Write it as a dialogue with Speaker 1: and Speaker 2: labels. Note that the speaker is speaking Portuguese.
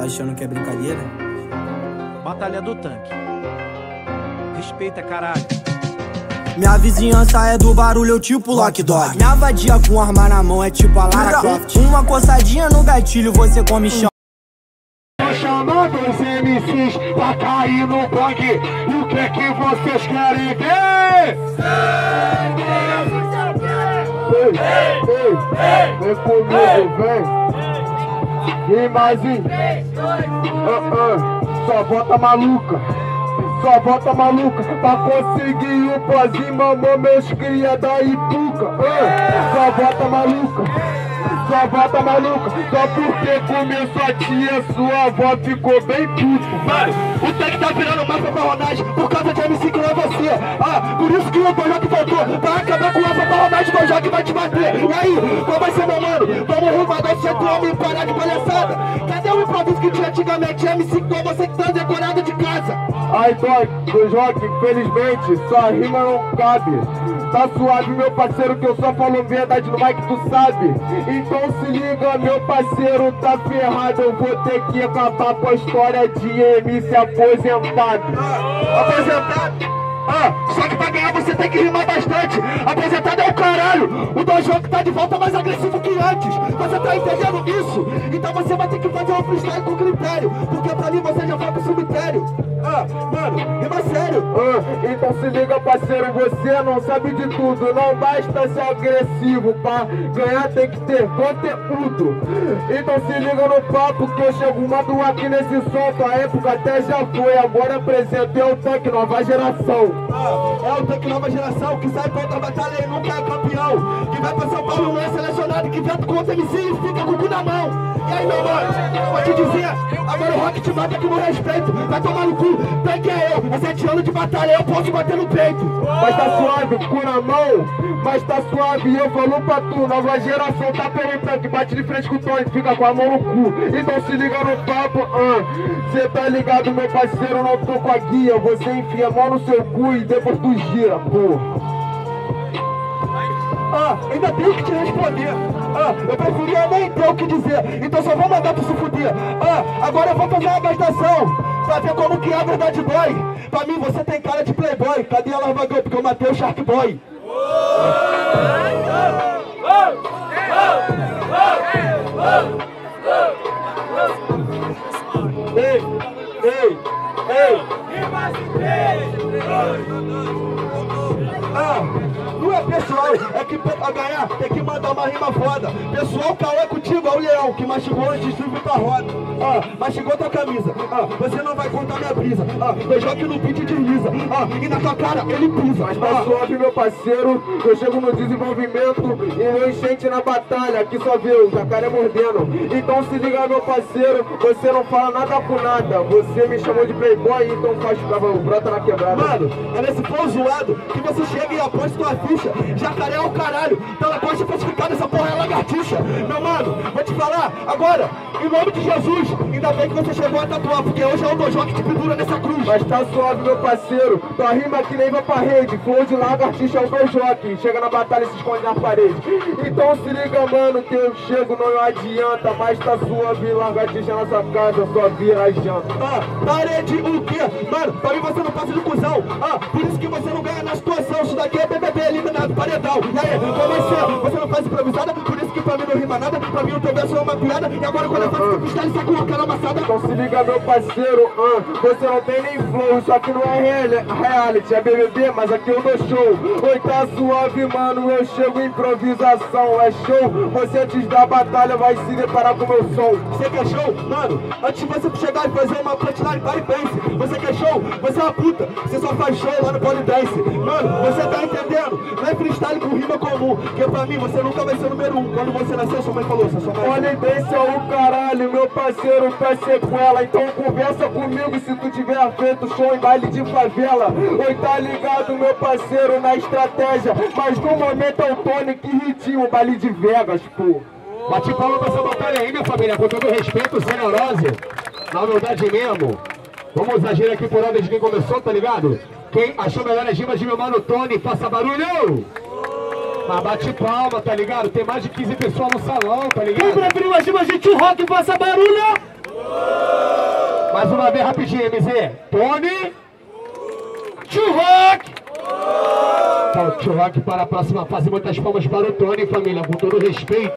Speaker 1: Tá achando que é brincadeira?
Speaker 2: Batalha do Tanque. Respeita, caralho.
Speaker 1: Minha vizinhança é do barulho, eu tipo Lock Dog. Minha vadia com arma na mão é tipo a Lara Croft. Uma coçadinha no gatilho, você come chão.
Speaker 3: Tô chamando os MCs pra cair no bang. O que é que vocês querem ver? Vem comigo, vem. Rimazinho. Só bota maluca. Só bota maluca pra conseguir o pozinho, mamou meus cria da Ipuca. Só bota maluca, só bota maluca. Só porque comeu sua tia, sua avó ficou bem puto. Mano, o Tanque tá virando mapa pra rodagem por causa de MC que não é você. Por isso que o Bojoc voltou pra acabar com essa pra rodagem. O Bojoc vai te bater. E aí, qual vai ser, meu mano? Vamos rumar da centro homem e parar de palhaçada. Cadê o improviso que tinha antigamente? MC igual você que tá decorado de casa. Ai, Bojoc, infelizmente, sua rima não cabe. Tá suave, meu parceiro, que eu só falo verdade no mic, tu sabe. Então se liga, meu parceiro, tá ferrado. Eu vou ter que acabar com a história de MC aposentado. Aposentado? Só que pra ganhar você tem que rimar bastante. Aposentado é o caralho. O Bojoc tá de volta mais agressivo que antes. Você tá entendendo isso? Então você vai ter que fazer um freestyle com critério, porque pra mim você já vai pro cemitério. Mano, rima sério. Então se liga, parceiro, você não sabe de tudo. Não basta ser agressivo, pra ganhar tem que ter conteúdo. Então se liga no papo que eu chego mando aqui nesse som. Tua época até já foi, agora apresento o Tanque nova geração. É o Tanque nova geração que sai pra outra batalha e nunca é campeão. Que vai pra São Paulo, não é selecionado, que vento contra MC e fica com o cu na mão. E aí, meu mano, vou te dizer, agora o rock te mata aqui no respeito. Vai tomar no cu, Tanque é eu. É 7 anos de batalha, eu posso bater no peito. Mas tá suave, cu na mão. Mas tá suave, eu falo pra tu. Nova geração tá pelo Tanque, bate de frente com o Tony, fica com a mão no cu. Então se liga no papo, cê tá ligado, meu parceiro, não tô com a guia. Você enfia a mão no seu cu e depois tu gira, porra. Ainda tenho que te responder. Eu preferia nem ter o que dizer. Então só vou mandar tu se fuder. Agora eu vou fazer uma gastação pra ver como que a verdade dói. Pra mim você tem cara de playboy. Cadê a Larvagão? Porque eu matei o Shark Boy. Ei. Não é pessoal, é que pra ganhar tem que mandar uma rima foda. Pessoal, Cauê é contigo, é o leão que mastigou antes de subir pra roda. Mastigou tua camisa, você não vai contar minha brisa. Bojoc no beat desliza, e na tua cara ele pisa. Mas tá suave, meu parceiro, eu chego no desenvolvimento e no enchente na batalha, que só vê o jacaré mordendo. Então se liga, meu parceiro, você não fala nada com nada. Você me chamou de playboy, então faz brota na quebrada. Mano, é nesse flow zoado que você chega e aposta tua ficha. Jacaré é o caralho, pela costa falsificada, essa porra é lagartixa. Meu mano, vou te falar agora, em nome de Jesus, ainda bem que você chegou a tatuar, porque hoje é o Bojoc que te pendura nessa cruz. Mas tá suave, meu parceiro, tua rima que nem vai pra rede. Flow de lagartixa é o Bojoc, chega na batalha e se esconde na parede. Então se liga, mano, que eu chego, não adianta. Mas tá suave, lagartixa na sua casa, só vira janta. Parede o quê? Mano, pra mim você não passa de cuzão. Por isso que você não ganha na situação. Isso daqui é BBB eliminado, paredão. E aí, você não faz improvisada. Por isso que pra mim não rima nada. Pra mim o teu verso é uma piada. E agora quando eu faço freestyle, sai com a cara amassada. Então se liga, meu parceiro, você não tem nem flow. Isso aqui não é reality, é BBB, mas aqui eu dou show. Oi, tá suave, mano, eu chego em improvisação. É show, você antes da batalha vai se deparar com meu som. Você quer show? Mano, antes de você chegar e fazer uma punchline, para e pense. Você quer show? Você é uma puta. Você só faz show lá no Polydance. Mano, você tá entendendo? Não é freestyle com rima comum. Porque pra mim você nunca vai ser número 1. Quando você nasceu, sua mãe falou, sua mãe. Polydance é o caralho, meu parceiro, tá sequela. Então conversa comigo se tu tiver feito show em baile de favela. Oi, tá ligado, meu parceiro, na estratégia. Mas no momento é o Tony que ritinho, baile de Vegas, pô. Bate palma pra essa batalha aí, minha família, com todo respeito, sem neurose, na humildade mesmo. Vamos agir aqui por ordem de quem começou, tá ligado? Quem achou melhor as rimas de meu mano Tony, faça barulho! Mas bate palma, tá ligado? Tem mais de 15 pessoas no salão, tá ligado? Quem preferiu as rimas de Tio Rock, faça barulho! Mais uma vez rapidinho, MZ. Tony. Tio-Rock. Então, Tio-Rock para a próxima fase. Muitas palmas para o Tony, família, com todo respeito.